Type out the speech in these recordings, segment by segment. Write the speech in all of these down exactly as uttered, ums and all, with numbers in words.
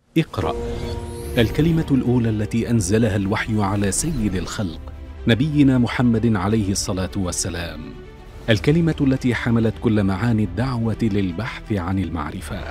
اقرأ. الكلمة الأولى التي أنزلها الوحي على سيد الخلق نبينا محمد عليه الصلاة والسلام، الكلمة التي حملت كل معاني الدعوة للبحث عن المعرفة،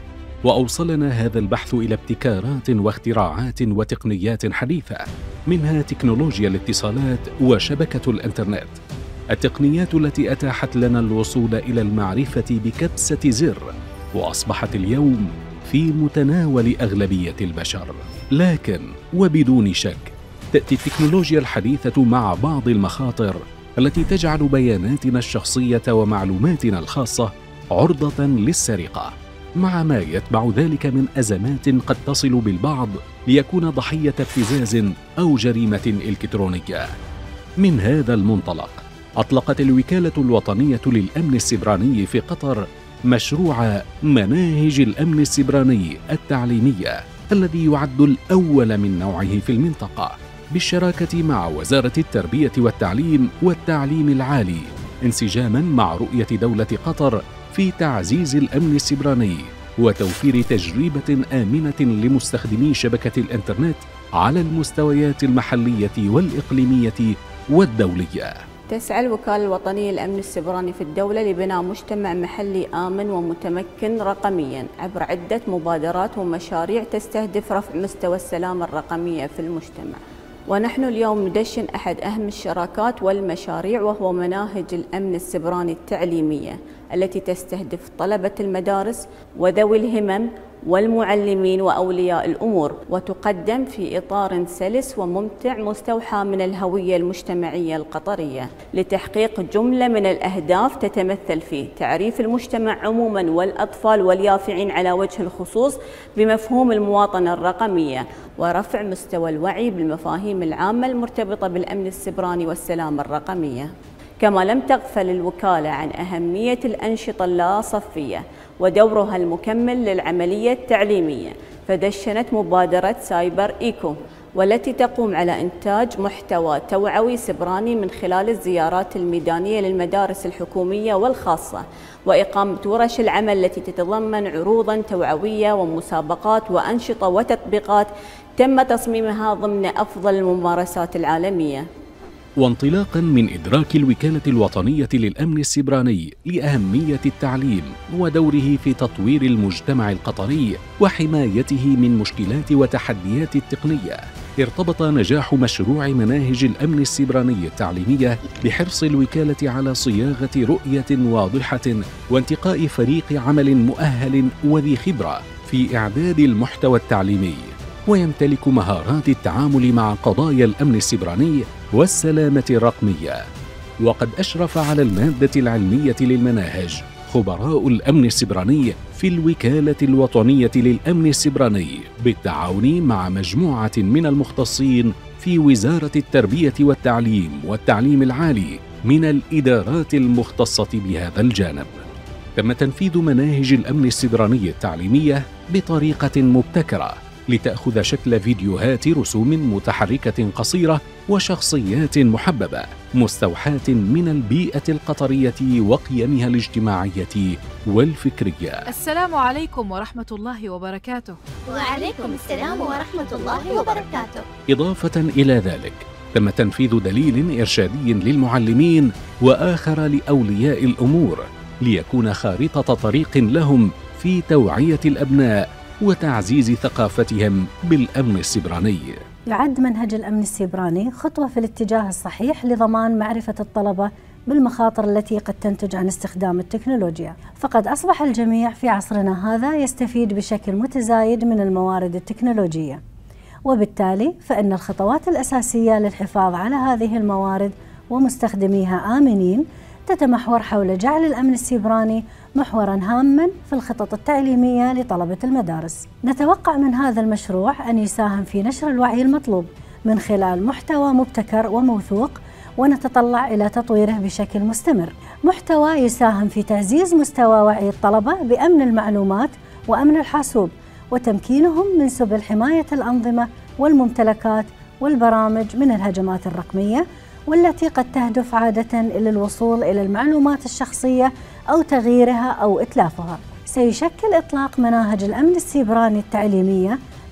وأوصلنا هذا البحث إلى ابتكارات واختراعات وتقنيات حديثة، منها تكنولوجيا الاتصالات وشبكة الإنترنت، التقنيات التي أتاحت لنا الوصول إلى المعرفة بكبسة زر، وأصبحت اليوم في متناول أغلبية البشر. لكن وبدون شك تأتي التكنولوجيا الحديثة مع بعض المخاطر التي تجعل بياناتنا الشخصية ومعلوماتنا الخاصة عرضة للسرقة، مع ما يتبع ذلك من أزمات قد تصل بالبعض ليكون ضحية ابتزاز أو جريمة إلكترونية. من هذا المنطلق أطلقت الوكالة الوطنية للأمن السيبراني في قطر مشروع مناهج الأمن السيبراني التعليمية، الذي يعد الأول من نوعه في المنطقة، بالشراكة مع وزارة التربية والتعليم والتعليم العالي، انسجاماً مع رؤية دولة قطر في تعزيز الأمن السيبراني وتوفير تجربة آمنة لمستخدمي شبكة الإنترنت على المستويات المحلية والإقليمية والدولية. تسعى الوكالة الوطنية للأمن السيبراني في الدولة لبناء مجتمع محلي آمن ومتمكن رقمياً عبر عدة مبادرات ومشاريع تستهدف رفع مستوى السلامة الرقمية في المجتمع. ونحن اليوم ندشن أحد أهم الشراكات والمشاريع، وهو مناهج الأمن السيبراني التعليمية التي تستهدف طلبة المدارس وذوي الهمم والمعلمين وأولياء الأمور، وتقدم في إطار سلس وممتع مستوحى من الهوية المجتمعية القطرية، لتحقيق جملة من الأهداف تتمثل في تعريف المجتمع عموما والأطفال واليافعين على وجه الخصوص بمفهوم المواطنة الرقمية، ورفع مستوى الوعي بالمفاهيم العامة المرتبطة بالأمن السيبراني والسلامة الرقمية. كما لم تغفل الوكالة عن أهمية الأنشطة اللاصفية ودورها المكمل للعملية التعليمية، فدشنت مبادرة سايبر إيكو، والتي تقوم على إنتاج محتوى توعوي سيبراني من خلال الزيارات الميدانية للمدارس الحكومية والخاصة، وإقامة ورش العمل التي تتضمن عروضاً توعوية ومسابقات وأنشطة وتطبيقات تم تصميمها ضمن أفضل الممارسات العالمية. وانطلاقاً من إدراك الوكالة الوطنية للأمن السيبراني لأهمية التعليم ودوره في تطوير المجتمع القطري وحمايته من مشكلات وتحديات التقنية، ارتبط نجاح مشروع مناهج الأمن السيبراني التعليمية بحرص الوكالة على صياغة رؤية واضحة وانتقاء فريق عمل مؤهل وذي خبرة في إعداد المحتوى التعليمي، ويمتلك مهارات التعامل مع قضايا الأمن السيبراني والسلامة الرقمية. وقد أشرف على المادة العلمية للمناهج خبراء الأمن السيبراني في الوكالة الوطنية للأمن السيبراني بالتعاون مع مجموعة من المختصين في وزارة التربية والتعليم والتعليم العالي من الإدارات المختصة بهذا الجانب. تم تنفيذ مناهج الأمن السيبراني التعليمية بطريقة مبتكرة لتأخذ شكل فيديوهات رسوم متحركة قصيرة وشخصيات محببة مستوحاة من البيئة القطرية وقيمها الاجتماعية والفكرية. السلام عليكم ورحمة الله وبركاته. وعليكم السلام ورحمة الله وبركاته. إضافة إلى ذلك تم تنفيذ دليل إرشادي للمعلمين وآخر لأولياء الأمور ليكون خارطة طريق لهم في توعية الأبناء وتعزيز ثقافتهم بالأمن السيبراني. يعد منهج الأمن السيبراني خطوة في الاتجاه الصحيح لضمان معرفة الطلبة بالمخاطر التي قد تنتج عن استخدام التكنولوجيا، فقد أصبح الجميع في عصرنا هذا يستفيد بشكل متزايد من الموارد التكنولوجية، وبالتالي فإن الخطوات الأساسية للحفاظ على هذه الموارد ومستخدميها آمنين تتمحور حول جعل الأمن السيبراني محوراً هاماً في الخطط التعليمية لطلبة المدارس. نتوقع من هذا المشروع أن يساهم في نشر الوعي المطلوب من خلال محتوى مبتكر وموثوق، ونتطلع إلى تطويره بشكل مستمر، محتوى يساهم في تعزيز مستوى وعي الطلبة بأمن المعلومات وأمن الحاسوب، وتمكينهم من سبل حماية الأنظمة والممتلكات والبرامج من الهجمات الرقمية، والتي قد تهدف عادة إلى الوصول إلى المعلومات الشخصية أو تغييرها أو إتلافها. سيشكل إطلاق مناهج الأمن السيبراني التعليمية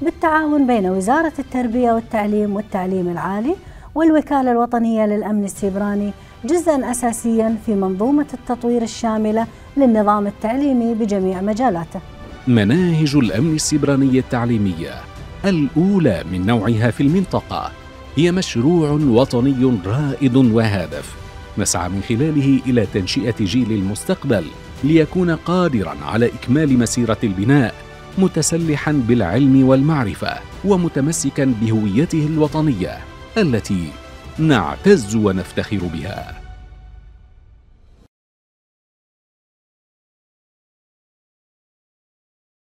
بالتعاون بين وزارة التربية والتعليم والتعليم العالي والوكالة الوطنية للأمن السيبراني جزءاً أساسياً في منظومة التطوير الشاملة للنظام التعليمي بجميع مجالاته. مناهج الأمن السيبراني التعليمية الأولى من نوعها في المنطقة هي مشروع وطني رائد وهادف نسعى من خلاله إلى تنشئة جيل المستقبل ليكون قادراً على إكمال مسيرة البناء متسلحاً بالعلم والمعرفة ومتمسكاً بهويته الوطنية التي نعتز ونفتخر بها.